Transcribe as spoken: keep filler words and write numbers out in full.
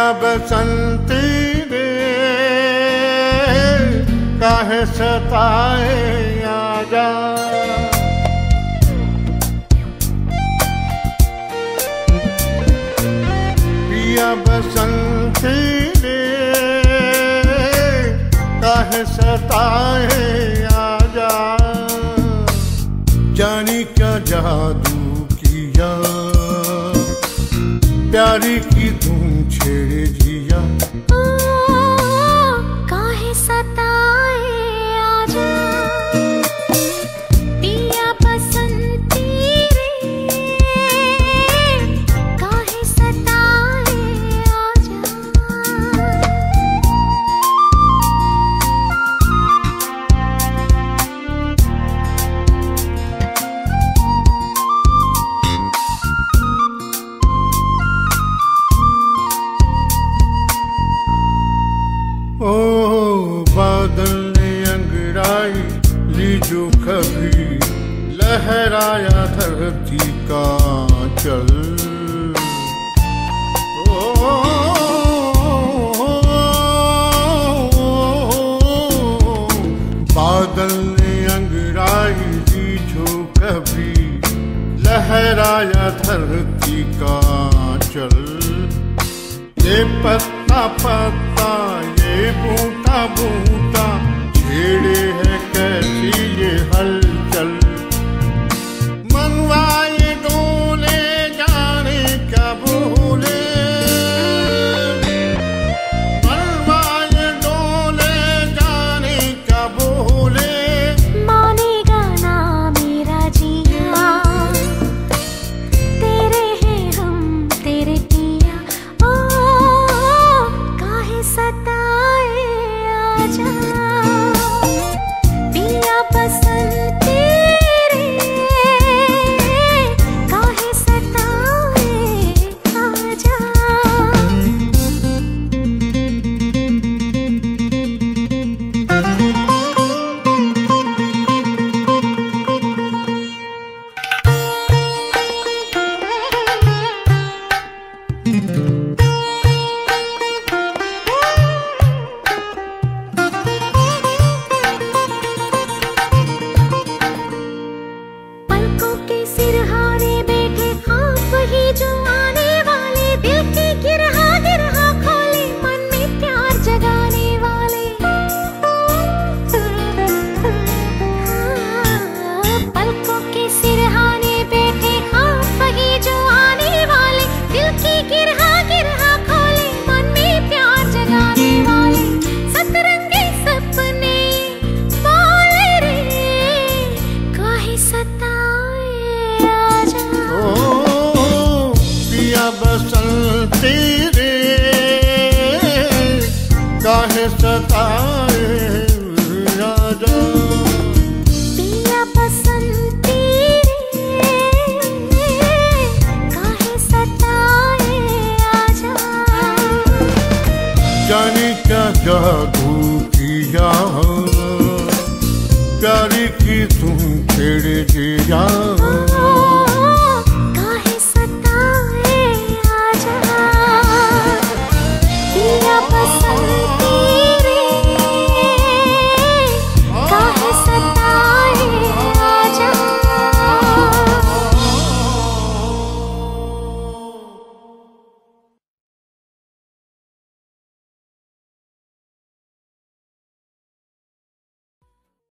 बसंती रे काहे सताए आजा। पिया बसंती रे काहे सताए आजा। जानी क्या जादू किया प्यारी की धूम छेड़े जिया। ओ काहे सताए आजा। पिया बसंती रे काहे सताए आजा। ओ बादल ने अंगड़ाई ली जो कभी लहराया धरती का चल। ओ बादल ने अंगड़ाई ली जो कभी लहराया धरती का चल। ये पत्ता पत्ता ये बूटा बूटा छेड़े है कैसी ये हलचल। मनवा ये डोले जाने क्या भूले। मनवा ये डोले जाने क्या भूले। मानेगा ना मेरा जिया तेरे हैं हम तेरे पिया। ओ काहे सताए आजा। पिया बसंती रे काहे सताए आजा। पलकों के सिरहाने बैठे ख्वाब वही जो आने वाले। दिल की गिरहा गिरहा खोले मन में प्यार जगाने वाले। हाँ, पलकों के सिरहाने बैठे ख्वाब वही जो आने वाले। दिल की गिरहा गिरहा खोले मन में प्यार जगाने वाले। सतरंगी सपने बोले रे काहे सताए आजा। ओ पिया बसंती रे काहे सताए आजा। पिया बसंती रे काहे सताए आजा। जानी क्या जादू किया प्यारी की तुम छेड़े जिया।